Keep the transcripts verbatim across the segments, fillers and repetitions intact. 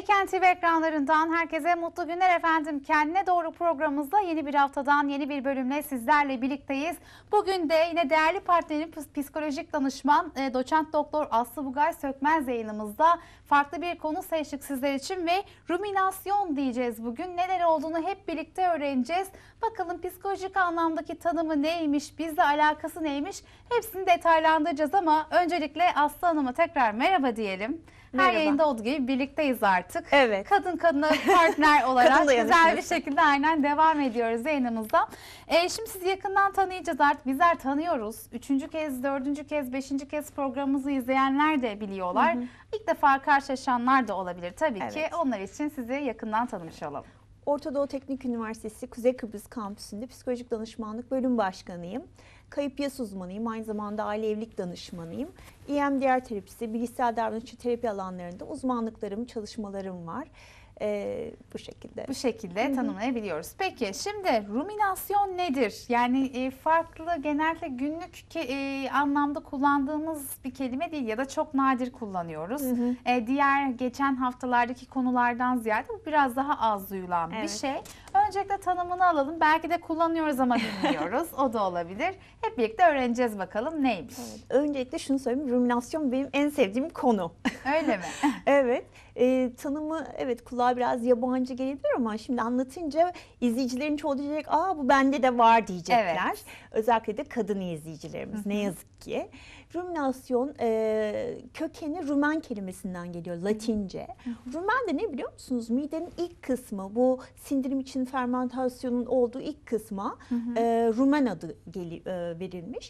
Bilkent T V ekranlarından herkese mutlu günler efendim. Kendine Doğru programımızda yeni bir haftadan yeni bir bölümle sizlerle birlikteyiz. Bugün de yine değerli partnerim psikolojik danışman e, doçent doktor Aslı Bugay Sökmez yayınımızda. Farklı bir konu seçtik sizler için ve ruminasyon diyeceğiz bugün. Neler olduğunu hep birlikte öğreneceğiz. Bakalım psikolojik anlamdaki tanımı neymiş, bizle alakası neymiş hepsini detaylandıracağız ama öncelikle Aslı Hanım'a tekrar merhaba diyelim. Her Merhaba. yayında olduğu gibi birlikteyiz artık. Evet. Kadın kadına partner olarak Kadın güzel bir şekilde aynen devam ediyoruz yayınımızda. Ee, şimdi sizi yakından tanıyacağız artık. Bizler tanıyoruz. Üçüncü kez, dördüncü kez, beşinci kez programımızı izleyenler de biliyorlar. Hı hı. İlk defa karşılaşanlar da olabilir tabii Evet. ki. Onlar için sizi yakından tanımış olalım. Orta Doğu Teknik Üniversitesi Kuzey Kıbrıs Kampüsü'nde psikolojik danışmanlık bölüm başkanıyım. Kayıp yas uzmanıyım, aynı zamanda aile evlilik danışmanıyım. E M D R terapisi, bilişsel davranışçı terapi alanlarında uzmanlıklarım, çalışmalarım var. Ee, bu şekilde. Bu şekilde tanımlayabiliyoruz. Peki şimdi ruminasyon nedir? Yani e, farklı genelde günlük ke, e, anlamda kullandığımız bir kelime değil ya da çok nadir kullanıyoruz. Hı hı. E, diğer geçen haftalardaki konulardan ziyade bu biraz daha az duyulan evet. bir şey. Öncelikle tanımını alalım. Belki de kullanıyoruz ama bilmiyoruz. O da olabilir. Hep birlikte öğreneceğiz bakalım neymiş. Evet. Öncelikle şunu söyleyeyim. Ruminasyon benim en sevdiğim konu. Öyle mi? Evet. E, tanımı evet kulağa biraz yabancı gelebilir ama şimdi anlatınca izleyicilerin çoğu diyecek aa bu bende de var diyecekler. Evet. Özellikle de kadın izleyicilerimiz Hı-hı. ne yazık ki. Ruminasyon e, kökeni Rumen kelimesinden geliyor Latince. Hı-hı. Rumen de ne biliyor musunuz? Midenin ilk kısmı, bu sindirim için fermentasyonun olduğu ilk kısma e, rumen adı geli, e, verilmiş.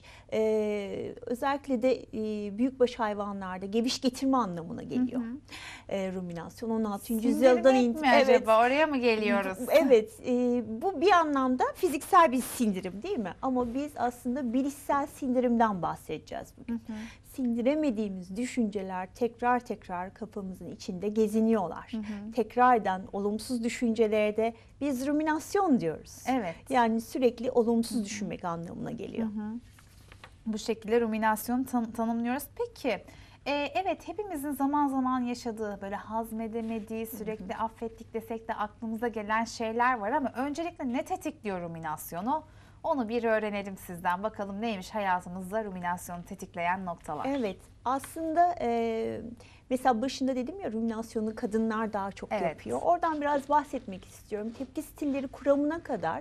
E, özellikle de e, büyükbaş hayvanlarda geviş getirme anlamına geliyor. E, ruminasyon on altıncı yüzyıldan itibaren evet. acaba oraya mı geliyoruz? Evet, e, bu bir anlamda fiziksel bir sindirim değil mi? Ama biz aslında bilişsel sindirimden bahsedeceğiz bugün. Hı hı. Sindiremediğimiz düşünceler tekrar tekrar kafamızın içinde geziniyorlar. Hı hı. Tekrar eden olumsuz düşüncelere de biz ruminasyon diyoruz. Evet. Yani sürekli olumsuz hı hı. düşünmek anlamına geliyor. Hı hı. Bu şekilde ruminasyonu tan- tanımlıyoruz. Peki. Ee, evet hepimizin zaman zaman yaşadığı böyle hazmedemediği sürekli hı hı. affettik desek de aklımıza gelen şeyler var ama öncelikle ne tetikliyor ruminasyonu? Onu bir öğrenelim sizden. Bakalım neymiş hayatımızda ruminasyonu tetikleyen noktalar. Evet aslında e, mesela başında dedim ya ruminasyonu kadınlar daha çok evet. yapıyor. Oradan biraz bahsetmek istiyorum. Tepki stilleri kuramına kadar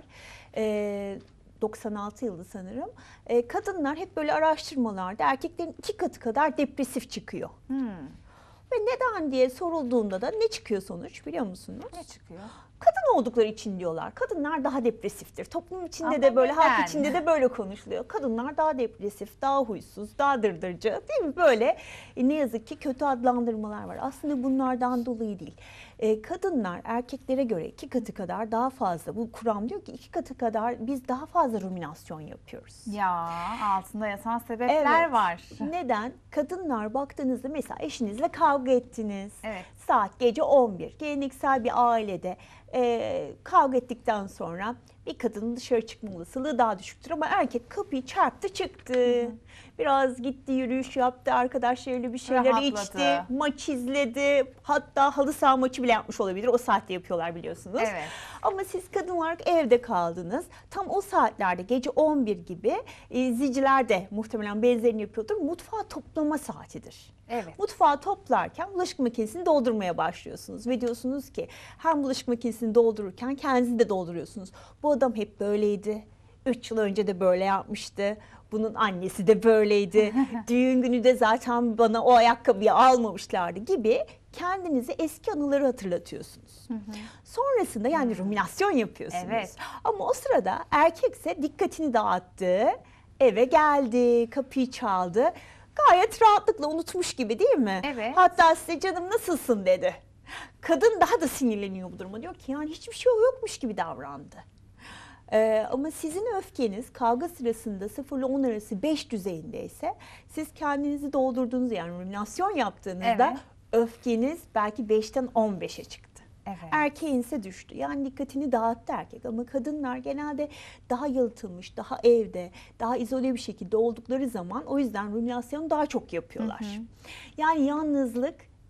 e, doksan altı yılında sanırım. E, kadınlar hep böyle araştırmalarda erkeklerin iki katı kadar depresif çıkıyor. Hmm. Ve neden diye sorulduğunda da ne çıkıyor sonuç biliyor musunuz? Ne çıkıyor? Kadın oldukları için diyorlar. Kadınlar daha depresiftir. Toplum içinde Ama de böyle, neden? halk içinde de böyle konuşuluyor. Kadınlar daha depresif, daha huysuz, daha dırdırcı değil mi? Böyle e, ne yazık ki kötü adlandırmalar var. Aslında bunlardan dolayı değil. E, kadınlar erkeklere göre iki katı kadar daha fazla. Bu kuram diyor ki iki katı kadar biz daha fazla ruminasyon yapıyoruz. Ya altında yatan sebepler evet. var. Neden? Kadınlar baktığınızda mesela eşinizle kavga ettiniz. Evet. Saat gece on bir. Geleneksel bir ailede e, kavga ettikten sonra bir kadının dışarı çıkma olasılığı daha düşüktür ama erkek kapıyı çarptı çıktı. Hı hı. Biraz gitti, yürüyüş yaptı, arkadaşlarıyla bir şeyler Rahatladı. içti, maç izledi. Hatta halı saha maçı bile yapmış olabilir. O saatte yapıyorlar biliyorsunuz. Evet. Ama siz kadın olarak evde kaldınız. Tam o saatlerde gece on bir gibi e, izleyiciler de muhtemelen benzerini yapıyordur. Mutfağı toplama saatidir. Evet. Mutfağı toplarken bulaşık makinesini doldurmaya başlıyorsunuz ve diyorsunuz ki hem bulaşık makinesini doldururken kendinizi de dolduruyorsunuz. Bu adam hep böyleydi. Üç yıl önce de böyle yapmıştı. Bunun annesi de böyleydi. Düğün günü de zaten bana o ayakkabıyı almamışlardı gibi kendinize eski anıları hatırlatıyorsunuz. Hı hı. Sonrasında yani hı. ruminasyon yapıyorsunuz. Evet. Ama o sırada erkekse dikkatini dağıttı, eve geldi, kapıyı çaldı. Gayet rahatlıkla unutmuş gibi değil mi? Evet. Hatta size canım nasılsın dedi. Kadın daha da sinirleniyor bu duruma. Diyor ki yani hiçbir şey yokmuş gibi davrandı. Ee, ama sizin öfkeniz kavga sırasında sıfır ile on arası beş düzeyindeyse siz kendinizi doldurduğunuz yani ruminasyon yaptığınızda evet. öfkeniz belki beşten on beşe çıktı. Evet. Erkeğin ise düştü. Yani dikkatini dağıttı erkek ama kadınlar genelde daha yalıtılmış, daha evde, daha izole bir şekilde oldukları zaman o yüzden ruminasyonu daha çok yapıyorlar. Hı hı. Yani yalnızlık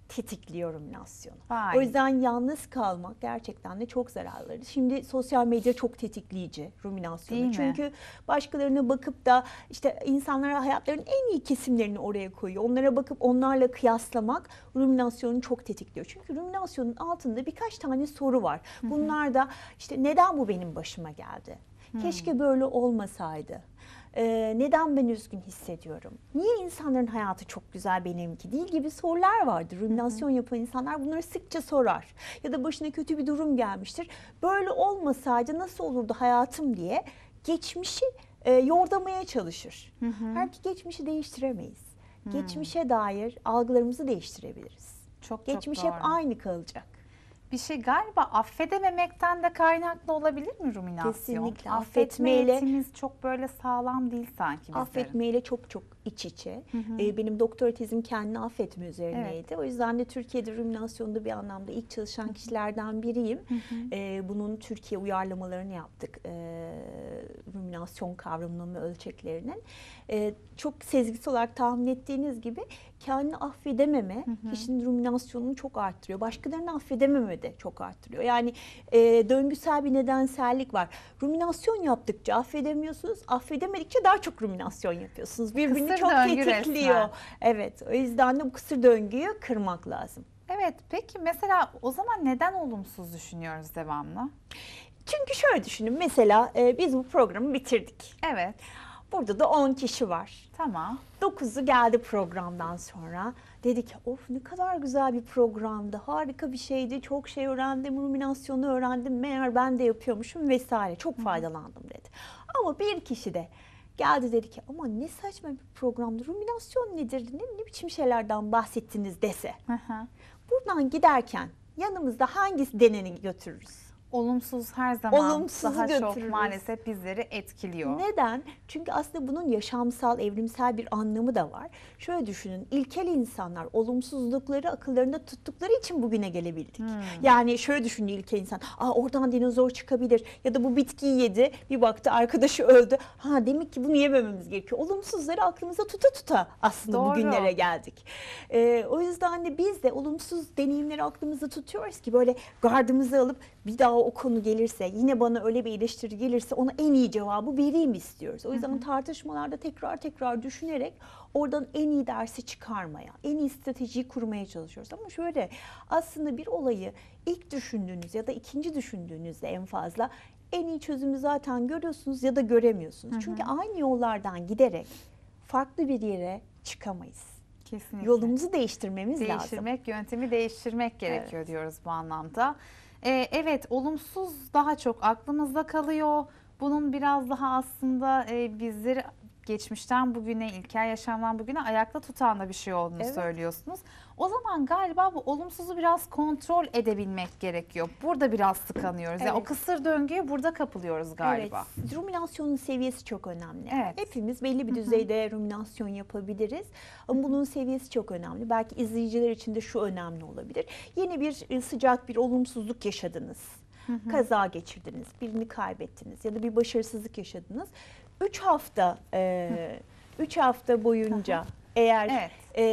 tetikliyor ruminasyonu. Vay. O yüzden yalnız kalmak gerçekten de çok zararlı. Şimdi sosyal medya çok tetikleyici ruminasyonu. Değil mi? Çünkü başkalarına bakıp da işte insanlara hayatlarının en iyi kesimlerini oraya koyuyor. Onlara bakıp onlarla kıyaslamak ruminasyonu çok tetikliyor. Çünkü ruminasyonun altında birkaç tane soru var. Bunlar da işte neden bu benim başıma geldi? Keşke böyle olmasaydı. Ee, neden ben üzgün hissediyorum? Niye insanların hayatı çok güzel benimki değil gibi sorular vardır. Ruminasyon yapan insanlar bunları sıkça sorar. Ya da başına kötü bir durum gelmiştir. Böyle olmasaydı nasıl olurdu hayatım diye geçmişi e, yordamaya çalışır. Hı hı. Halbuki geçmişi değiştiremeyiz. Geçmişe dair algılarımızı değiştirebiliriz. Çok Geçmiş çok hep doğru. aynı kalacak. Bir şey galiba affedememekten de kaynaklı olabilir mi ruminasyon? Kesinlikle. Affetme Affetmeyle- yetimiz çok böyle sağlam değil sanki bizlerin. Affetmeyle çok çok iç içe. Ee, benim doktora tezim kendini affetme üzerineydi. O yüzden de Türkiye'de ruminasyonda bir anlamda ilk çalışan kişilerden biriyim. Ee, bunun Türkiye uyarlamalarını yaptık. Ee, ruminasyon kavramının ve ölçeklerinin. Ee, çok sezgisel olarak tahmin ettiğiniz gibi kendini affedememe kişinin ruminasyonunu çok arttırıyor. Başkalarını affedememe de çok arttırıyor. Yani e, döngüsel bir nedensellik var. Ruminasyon yaptıkça affedemiyorsunuz. Affedemedikçe daha çok ruminasyon yapıyorsunuz. Birbirini Kısır çok döngü tetikliyor. resmen. Evet. O yüzden de bu kısır döngüyü kırmak lazım. Evet, peki mesela o zaman neden olumsuz düşünüyoruz devamlı? Çünkü şöyle düşünün. Mesela e, biz bu programı bitirdik. Evet, Burada da on kişi var. tamam. dokuzu geldi programdan sonra. Dedi ki of ne kadar güzel bir programdı. Harika bir şeydi. Çok şey öğrendim. Ruminasyonu öğrendim. Meğer ben de yapıyormuşum vesaire. Çok faydalandım dedi. Ama bir kişi de geldi dedi ki ama ne saçma bir programdı. Ruminasyon nedir? Ne, ne biçim şeylerden bahsettiniz dese. Hı hı. Buradan giderken yanımızda hangisi deneni götürürüz? Olumsuz her zaman Olumsuzu daha çok götürürüz. maalesef bizleri etkiliyor. Neden? Çünkü aslında bunun yaşamsal, evrimsel bir anlamı da var. Şöyle düşünün, ilkel insanlar olumsuzlukları akıllarında tuttukları için bugüne gelebildik. Yani şöyle düşünün ilkel insan, aa oradan dinozor çıkabilir ya da bu bitkiyi yedi, bir baktı arkadaşı öldü. Ha demek ki bunu yemememiz gerekiyor. Olumsuzları aklımıza tuta tuta aslında Doğru. bugünlere geldik. Ee, o yüzden de biz de olumsuz deneyimleri aklımızda tutuyoruz ki böyle gardımızı alıp bir daha o konu gelirse, yine bana öyle bir eleştiri gelirse ona en iyi cevabı vereyim istiyoruz. O yüzden tartışmalarda tekrar tekrar düşünerek oradan en iyi dersi çıkarmaya, en iyi stratejiyi kurmaya çalışıyoruz. Ama şöyle aslında bir olayı ilk düşündüğünüz ya da ikinci düşündüğünüzde en fazla en iyi çözümü zaten görüyorsunuz ya da göremiyorsunuz. Hı hı. Çünkü aynı yollardan giderek farklı bir yere çıkamayız. Kesinlikle. Yolumuzu değiştirmemiz lazım. Değiştirmek, yöntemi değiştirmek gerekiyor Evet. diyoruz bu anlamda. Ee, evet, olumsuz daha çok aklımızda kalıyor. Bunun biraz daha aslında e, bizleri geçmişten bugüne, ilkel yaşamdan bugüne ayakta tutan da bir şey olduğunu Evet. söylüyorsunuz. O zaman galiba bu olumsuzu biraz kontrol edebilmek gerekiyor. Burada biraz tıkanıyoruz. Yani o Evet. kısır döngüye burada kapılıyoruz galiba. Evet, ruminasyonun seviyesi çok önemli. Evet. Hepimiz belli bir düzeyde ruminasyon yapabiliriz. Ama bunun seviyesi çok önemli. Belki izleyiciler için de şu önemli olabilir. Yeni bir e, sıcak bir olumsuzluk yaşadınız. Kaza geçirdiniz, birini kaybettiniz ya da bir başarısızlık yaşadınız. Üç hafta, e, üç hafta boyunca eğer Evet.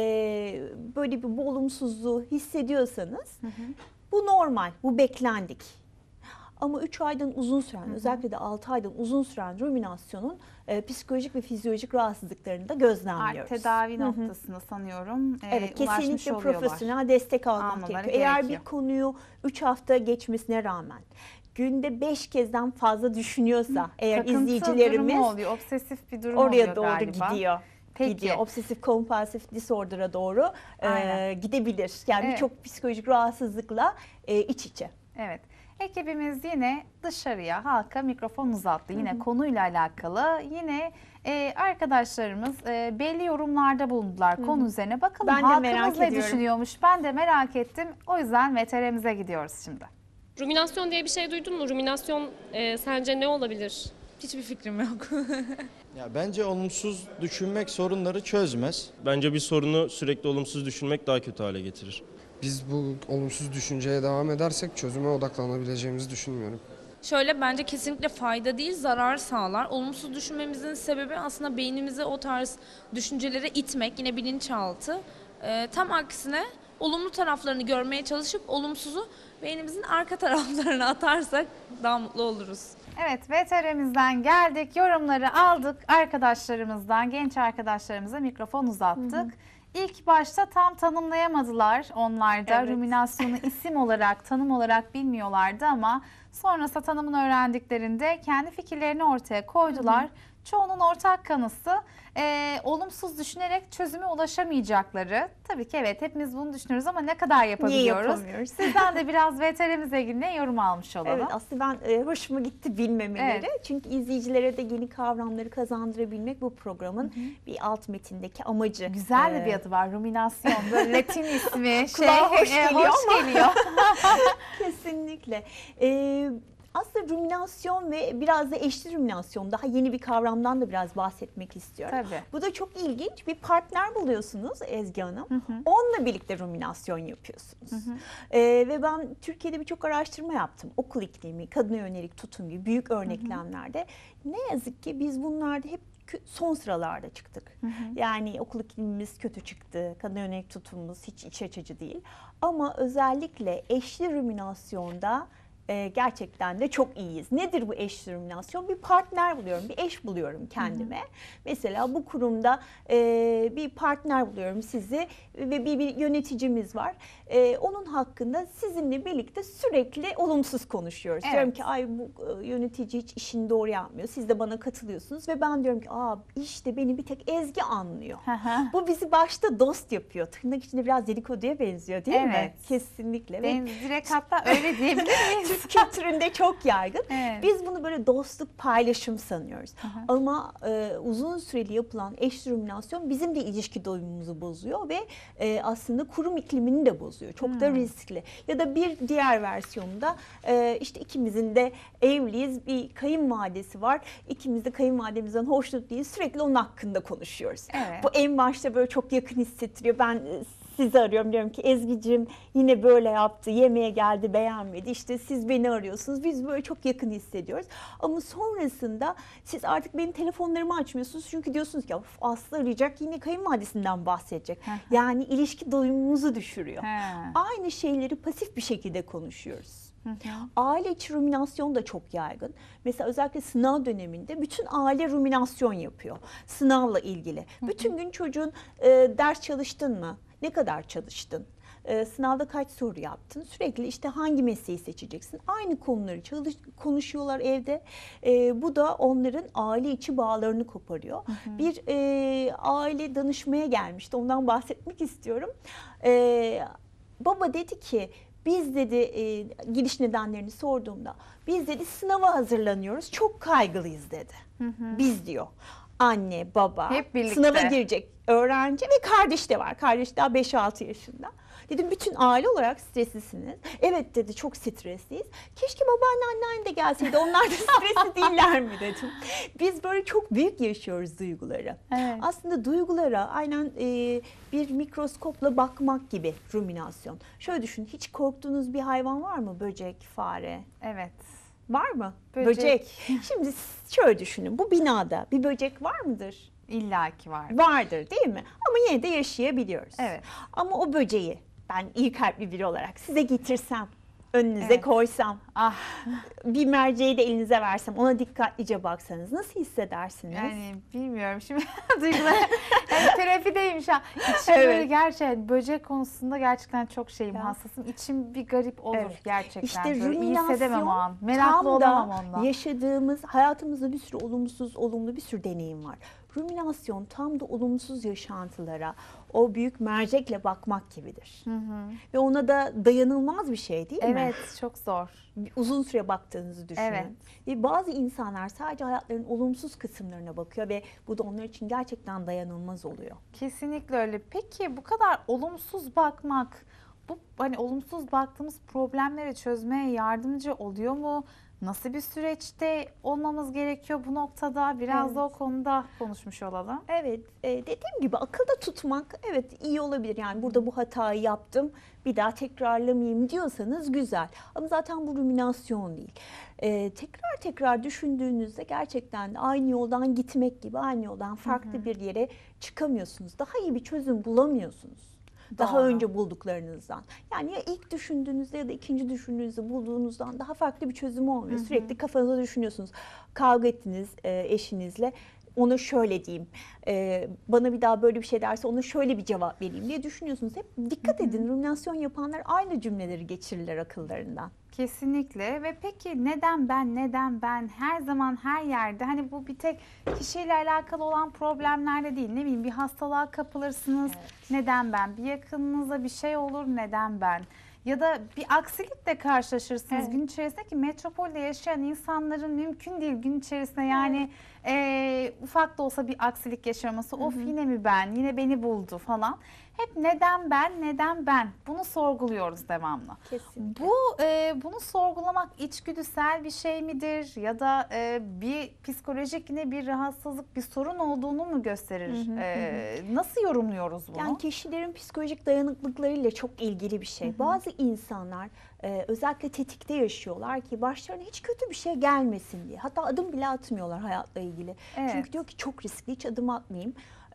e, böyle bir bu olumsuzluğu hissediyorsanız bu normal, bu beklendik. Ama üç aydan uzun süren, özellikle de altı aydan uzun süren ruminasyonun e, psikolojik ve fizyolojik rahatsızlıklarını da gözlemliyoruz. Artık tedavi Hı hı. noktasında sanıyorum e, Evet, ulaşmış kesinlikle oluyorlar. profesyonel destek almak Almaları gerekiyor. Eğer bir gerekiyor. konuyu üç hafta geçmesine rağmen günde beş kezden fazla düşünüyorsa eğer Takıntı izleyicilerimiz durumu oluyor, obsesif bir durum oraya oluyor doğru galiba. gidiyor. Peki. Gidiyor. Obsesif kompulsif disorder'a doğru e, Aynen. gidebilir. Yani Evet. birçok psikolojik rahatsızlıkla e, iç içe. Evet. Ekibimiz yine dışarıya halka mikrofon uzattı. Yine konuyla alakalı. Yine e, arkadaşlarımız e, belli yorumlarda bulundular konu üzerine. Bakalım Ben de halkımız merak ne ediyorum. düşünüyormuş. Ben de merak ettim. O yüzden veterimize gidiyoruz şimdi. Ruminasyon diye bir şey duydun mu? Ruminasyon e, sence ne olabilir? Hiçbir fikrim yok. Ya bence olumsuz düşünmek sorunları çözmez. Bence bir sorunu sürekli olumsuz düşünmek daha kötü hale getirir. Biz bu olumsuz düşünceye devam edersek çözüme odaklanabileceğimizi düşünmüyorum. Şöyle bence kesinlikle fayda değil, zarar sağlar. Olumsuz düşünmemizin sebebi aslında beynimizi o tarz düşüncelere itmek, yine bilinçaltı. Ee, tam aksine olumlu taraflarını görmeye çalışıp olumsuzu beynimizin arka taraflarına atarsak daha mutlu oluruz. Evet, V T R'mizden geldik, yorumları aldık, arkadaşlarımızdan, genç arkadaşlarımıza mikrofon uzattık. Hı hı. İlk başta tam tanımlayamadılar onlar da, evet. ruminasyonu isim olarak, tanım olarak bilmiyorlardı ama sonrasında tanımını öğrendiklerinde kendi fikirlerini ortaya koydular. Hı hı. Çoğunun ortak kanısı e, olumsuz düşünerek çözüme ulaşamayacakları. Tabii ki evet, hepimiz bunu düşünüyoruz ama ne kadar yapabiliyoruz? Niye yapamıyoruz? Sizden de biraz V T R'mizle ilgili yorum almış olalım. Evet, aslında ben e, hoşuma gitti bilmemeleri. Evet. Çünkü izleyicilere de yeni kavramları kazandırabilmek bu programın hı hı. bir alt metindeki amacı. Güzel de ee, bir adı var, ruminasyon. Böyle Latin ismi. şey, Kulağa hoş e, geliyor hoş ama. geliyor. Kesinlikle. Ee, Aslında ruminasyon ve biraz da eşli ruminasyon, daha yeni bir kavramdan da biraz bahsetmek istiyorum. Tabii. Bu da çok ilginç. Bir partner buluyorsunuz Ezgi Hanım. Hı hı. Onunla birlikte ruminasyon yapıyorsunuz. Hı hı. Ee, ve ben Türkiye'de birçok araştırma yaptım. Okul iklimi, kadına yönelik tutum gibi büyük örneklemlerde. Hı hı. Ne yazık ki biz bunlarda hep son sıralarda çıktık. Hı hı. Yani okul iklimimiz kötü çıktı. Kadına yönelik tutumumuz hiç iç açıcı değil. Ama özellikle eşli ruminasyonda Ee, gerçekten de çok iyiyiz. Nedir bu eşli ruminasyon? Bir partner buluyorum, bir eş buluyorum kendime. Hı hı. Mesela bu kurumda e, bir partner buluyorum sizi ve bir, bir yöneticimiz var. E, onun hakkında sizinle birlikte sürekli olumsuz konuşuyoruz. Evet. Diyorum ki ay bu yönetici hiç işini doğru yapmıyor. Siz de bana katılıyorsunuz ve ben diyorum ki aa işte beni bir tek Ezgi anlıyor. Hı hı. Bu bizi başta dost yapıyor. Tırnak içinde biraz dedikoduya benziyor değil evet. mi? Kesinlikle. Ben direkt hatta öyle diyebilir miyiz? Türk kültüründe çok yaygın. Evet. Biz bunu böyle dostluk, paylaşım sanıyoruz. Hı hı. Ama e, uzun süreli yapılan eşli ruminasyon bizim de ilişki doyumumuzu bozuyor ve e, aslında kurum iklimini de bozuyor. Çok hı. da riskli. Ya da bir diğer versiyonda e, işte ikimizin de evliyiz, bir kayınvalidesi var. İkimiz de kayınvalidemizden hoşnut değiliz. Sürekli onun hakkında konuşuyoruz. Evet. Bu en başta böyle çok yakın hissettiriyor. Ben sizi arıyorum, diyorum ki Ezgi'cim yine böyle yaptı, yemeğe geldi beğenmedi, işte siz beni arıyorsunuz, biz böyle çok yakın hissediyoruz. Ama sonrasında siz artık benim telefonlarımı açmıyorsunuz çünkü diyorsunuz ki Aslı arayacak, yine kayınvalidesinden bahsedecek. Yani ilişki doyumumuzu düşürüyor. Aynı şeyleri pasif bir şekilde konuşuyoruz. Hı hı. Aile içi ruminasyon da çok yaygın. Mesela özellikle sınav döneminde bütün aile ruminasyon yapıyor. Sınavla ilgili. Hı hı. Bütün gün çocuğun e, ders çalıştın mı? Ne kadar çalıştın? Ee, sınavda kaç soru yaptın? Sürekli işte hangi mesleği seçeceksin? Aynı konuları çalış, konuşuyorlar evde. Ee, bu da onların aile içi bağlarını koparıyor. Hı hı. Bir e, aile danışmaya gelmişti. Ondan bahsetmek istiyorum. Ee, baba dedi ki biz dedi e, giriş nedenlerini sorduğumda biz dedi sınava hazırlanıyoruz. Çok kaygılıyız dedi. Hı hı. Biz diyor. Anne, baba, hep birlikte sınava girecek öğrenci ve kardeş de var. Kardeş daha beş altı yaşında. Dedim bütün aile olarak streslisiniz. Evet dedi, çok stresliyiz. Keşke babaanne anneanne de gelseydi. Onlar da stresli değiller mi dedim. Biz böyle çok büyük yaşıyoruz duyguları. Evet. Aslında duygulara aynen e, bir mikroskopla bakmak gibi ruminasyon. Şöyle düşün, hiç korktuğunuz bir hayvan var mı? Böcek, fare? Evet. Var mı? Böcek. Böcek. Şimdi şöyle düşünün, bu binada bir böcek var mıdır? İlla ki var. Vardır değil mi? Ama yine de yaşayabiliyoruz. Evet. Ama o böceği ben iyi kalpli biri olarak size getirsem, önünüze evet. koysam, ah. bir merceği de elinize versem, ona dikkatlice baksanız nasıl hissedersiniz? Yani bilmiyorum şimdi duygular. Yani terapideyim şu an. İçim evet. böyle gerçekten böcek konusunda gerçekten çok şeyim, ya. hassasım. İçim bir garip olur evet. gerçekten. İşte böyle iyi hissedemem o an. Meraklı olamam ondan. Yaşadığımız hayatımızda bir sürü olumsuz, olumlu bir sürü deneyim var. Ruminasyon tam da olumsuz yaşantılara o büyük mercekle bakmak gibidir. Hı hı. Ve ona da dayanılmaz bir şey değil evet, mi? Evet, çok zor. Uzun süre baktığınızı düşünün. Evet. Ve bazı insanlar sadece hayatlarının olumsuz kısımlarına bakıyor ve bu da onlar için gerçekten dayanılmaz oluyor. Kesinlikle öyle. Peki bu kadar olumsuz bakmak, bu hani olumsuz baktığımız problemleri çözmeye yardımcı oluyor mu? Nasıl bir süreçte olmamız gerekiyor bu noktada? Biraz evet. da o konuda konuşmuş olalım. Evet, e, dediğim gibi akılda tutmak evet iyi olabilir. Yani burada bu hatayı yaptım, bir daha tekrarlamayayım diyorsanız güzel. Ama zaten bu ruminasyon değil. E, tekrar tekrar düşündüğünüzde gerçekten aynı yoldan gitmek gibi, aynı yoldan farklı hı hı. bir yere çıkamıyorsunuz. Daha iyi bir çözüm bulamıyorsunuz. Daha Doğru. önce bulduklarınızdan. Yani ya ilk düşündüğünüzde ya da ikinci düşündüğünüzde bulduğunuzdan daha farklı bir çözüm olmuyor. Sürekli kafanızda düşünüyorsunuz. Kavga ettiniz e, eşinizle. Ona şöyle diyeyim, e, bana bir daha böyle bir şey derse ona şöyle bir cevap vereyim diye düşünüyorsunuz. Hep dikkat edin, ruminasyon yapanlar aynı cümleleri geçirirler akıllarından. Kesinlikle. Ve peki neden ben, neden ben, her zaman her yerde, hani bu bir tek kişiyle alakalı olan problemlerde değil, ne bileyim bir hastalığa kapılırsınız, neden ben, bir yakınınıza bir şey olur, neden ben, ya da bir aksilikle karşılaşırsınız Evet. gün içerisinde, ki metropolde yaşayan insanların mümkün değil gün içerisinde yani e, ufak da olsa bir aksilik yaşaması, of yine mi ben, yine beni buldu falan. Hep neden ben, neden ben, bunu sorguluyoruz devamlı. Kesinlikle. Bu e, bunu sorgulamak içgüdüsel bir şey midir, ya da e, bir psikolojik yine bir rahatsızlık, bir sorun olduğunu mu gösterir? E, nasıl yorumluyoruz bunu? Yani kişilerin psikolojik dayanıklılıklarıyla çok ilgili bir şey. Bazı insanlar e, özellikle tetikte yaşıyorlar ki başlarına hiç kötü bir şey gelmesin diye. Hatta adım bile atmıyorlar hayatla ilgili. Evet. Çünkü diyor ki çok riskli, hiç adım atmayayım.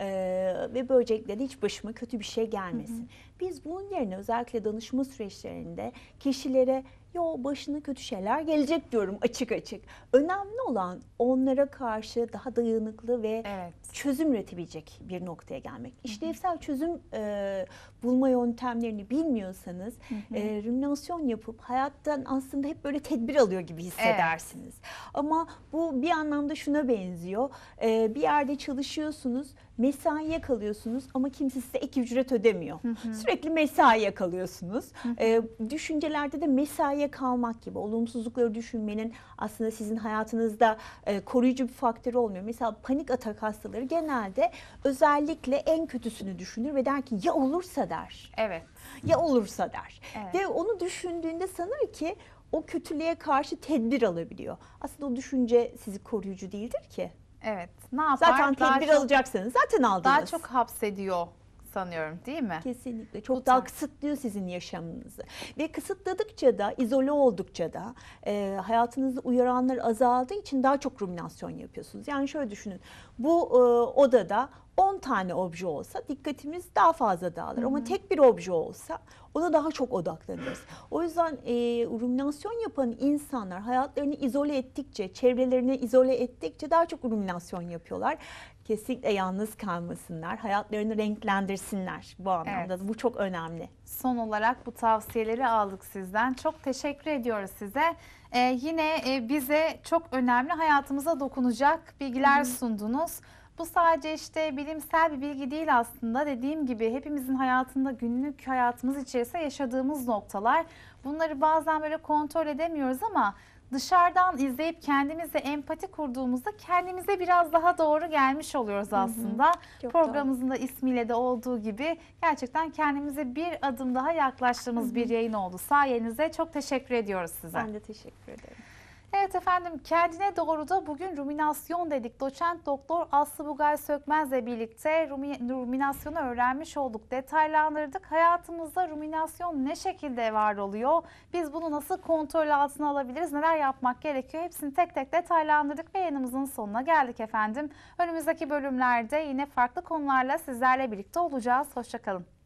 Ee, ve böylelikle de hiç başıma kötü bir şey gelmesin. Biz bunun yerine özellikle danışma süreçlerinde kişilere yo başına kötü şeyler gelecek diyorum açık açık. Önemli olan onlara karşı daha dayanıklı ve Evet. çözüm üretebilecek bir noktaya gelmek. İşlevsel çözüm e, bulma yöntemlerini bilmiyorsanız e, ruminasyon yapıp hayattan aslında hep böyle tedbir alıyor gibi hissedersiniz. Ama bu bir anlamda şuna benziyor. E, bir yerde çalışıyorsunuz, mesaiye kalıyorsunuz ama kimse size ek ücret ödemiyor. Sürekli mesaiye kalıyorsunuz. E, düşüncelerde de mesaiye kalmak gibi, olumsuzlukları düşünmenin aslında sizin hayatınızda e, koruyucu bir faktör olmuyor. Mesela panik atak hastaları genelde özellikle en kötüsünü düşünür ve der ki ya olursa der. Evet. Ya olursa der. Evet. Ve onu düşündüğünde sanır ki o kötülüğe karşı tedbir alabiliyor. Aslında o düşünce sizi koruyucu değildir ki. Evet. Ne yapar? Zaten Daha tedbir çok- alacaksanız zaten aldınız. Daha çok hapsediyor sanıyorum, değil mi? Kesinlikle. Çok Bu daha tarz. kısıtlıyor sizin yaşamınızı. Ve kısıtladıkça da, izole oldukça da e, hayatınızda uyaranlar azaldığı için daha çok ruminasyon yapıyorsunuz. Yani şöyle düşünün. Bu e, odada on tane obje olsa dikkatimiz daha fazla dağılır. Ama tek bir obje olsa ona daha çok odaklanırız. O yüzden e, ruminasyon yapan insanlar hayatlarını izole ettikçe, çevrelerini izole ettikçe daha çok ruminasyon yapıyorlar. Kesinlikle yalnız kalmasınlar, hayatlarını renklendirsinler bu anlamda. Evet. Bu çok önemli. Son olarak bu tavsiyeleri aldık sizden. Çok teşekkür ediyoruz size. Ee, yine e, bize çok önemli, hayatımıza dokunacak bilgiler sundunuz. Bu sadece işte bilimsel bir bilgi değil aslında. Dediğim gibi hepimizin hayatında, günlük hayatımız içerisinde yaşadığımız noktalar. Bunları bazen böyle kontrol edemiyoruz ama dışarıdan izleyip kendimizle empati kurduğumuzda kendimize biraz daha doğru gelmiş oluyoruz aslında. Çok Programımızın da ismiyle de olduğu gibi gerçekten kendimize bir adım daha yaklaştığımız bir yayın oldu. Sayenize çok teşekkür ediyoruz size. Ben de teşekkür ederim. Evet efendim, kendine doğru da bugün ruminasyon dedik. Doçent Doktor Aslı Bugay Sökmez'le birlikte rumi, ruminasyonu öğrenmiş olduk, detaylandırdık. Hayatımızda ruminasyon ne şekilde var oluyor? Biz bunu nasıl kontrol altına alabiliriz? Neler yapmak gerekiyor? Hepsini tek tek detaylandırdık ve yayınımızın sonuna geldik efendim. Önümüzdeki bölümlerde yine farklı konularla sizlerle birlikte olacağız. Hoşça kalın.